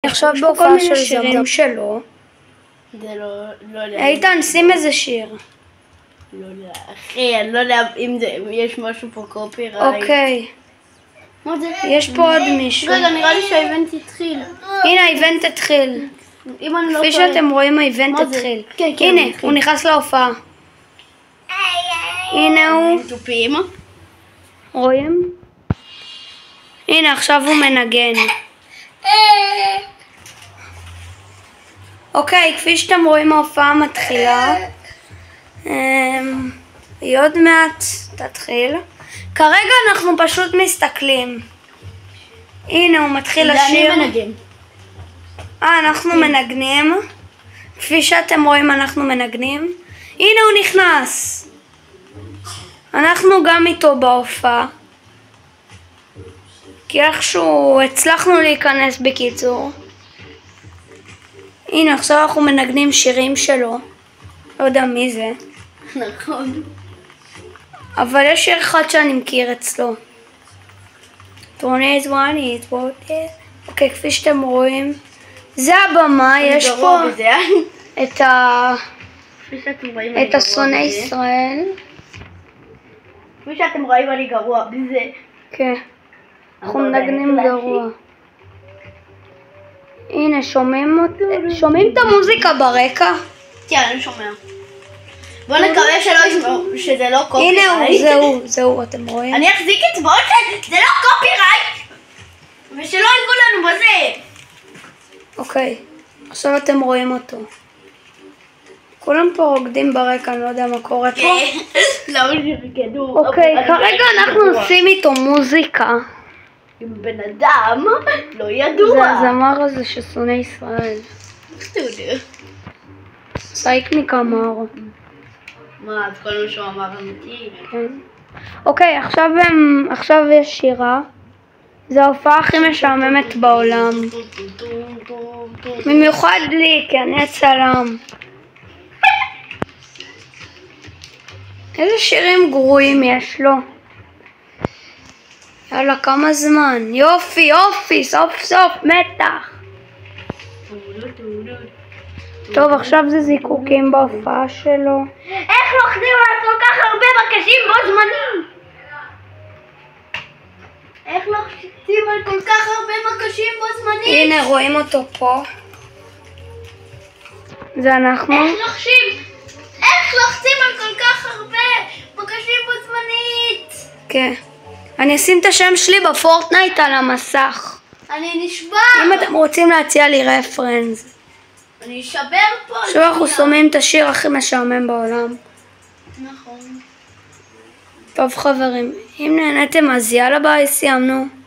עכשיו יש פה כל בהופעה מיני של שירים זמר. שלו. זה לא יודע. איתן, שים איזה שיר. לא יודע. אחי, אני לא יודע אם יש משהו פה קופירייט. אוקיי. מה זה? יש פה עוד מישהו. רגע, נראה לי שהאיבנט התחיל. הנה, האיבנט התחיל. אם אני לא כפי טועה. שאתם רואים, האיבנט מה זה? התחיל. כן, כן, הנה, הוא התחיל. הוא נכנס להופעה. הנה הוא. תופים. רואים? הנה, עכשיו הוא מנגן. אוקיי, כפי שאתם רואים, ההופעה מתחילה. היא עוד מעט תתחיל. כרגע אנחנו פשוט מסתכלים. הנה, הוא מתחיל לשיר. אני מנגן. אנחנו מנגנים. כפי שאתם רואים, אנחנו מנגנים. הנה הוא נכנס. אנחנו גם איתו בהופעה. כי איכשהו הצלחנו להיכנס בקיצור. הנה, עכשיו אנחנו מנגנים שירים שלו. לא יודע מי זה. נכון. אבל יש שיר אחד שאני מכיר אצלו. טורנז וואני, אוקיי, כפי שאתם רואים. זה הבמה, יש פה את השונא ישראל. כפי שאתם רואים, אני גרוע בזה. כן. אנחנו מנגנים גרוע. הנה, שומעים את המוזיקה ברקע? כן, אני שומע. בוא נקווה שלא ישמעו, שזה לא קופירייט. הנה הוא, זהו, אתם רואים? אני אחזיק אצבעות שזה לא קופירייט! ושלא יגעו לנו בזה! אוקיי, עכשיו אתם רואים אותו. כולם פה רוקדים ברקע, אני לא יודע מה קורה פה. למה שרקדו? אוקיי, כרגע אנחנו עושים איתו מוזיקה. עם בן אדם לא ידוע. זה הזמר הזה ששונא ישראל. סטודיו. סייקניק אמר. מה, אז כל מה שהוא אמר אמיתי? כן. אוקיי, עכשיו יש שירה. זו ההופעה הכי משעממת בעולם. במיוחד לי, כי אני הצלם. איזה שירים גרועים יש לו. יאללה, כמה זמן. יופי, יופי, סוף סוף, מתח. טוב, עכשיו זה זיקוקים בהופעה שלו. איך לוחדים על כל כך הרבה מקשים בו זמנים? איך לוחצים על כל כך הרבה מקשים בו זמנים? הנה, רואים אותו פה. זה אנחנו. איך לוחצים על כל כך הרבה מקשים בו זמנית? כן. אני אשים את השם שלי בפורטנייט על המסך. אני נשבר. אם אתם רוצים להציע לי רפרנס. אני אשבר פה. עכשיו אנחנו שומעים את השיר הכי משעמם בעולם. נכון. טוב חברים, אם נהניתם אז יאללה ביי, סיימנו.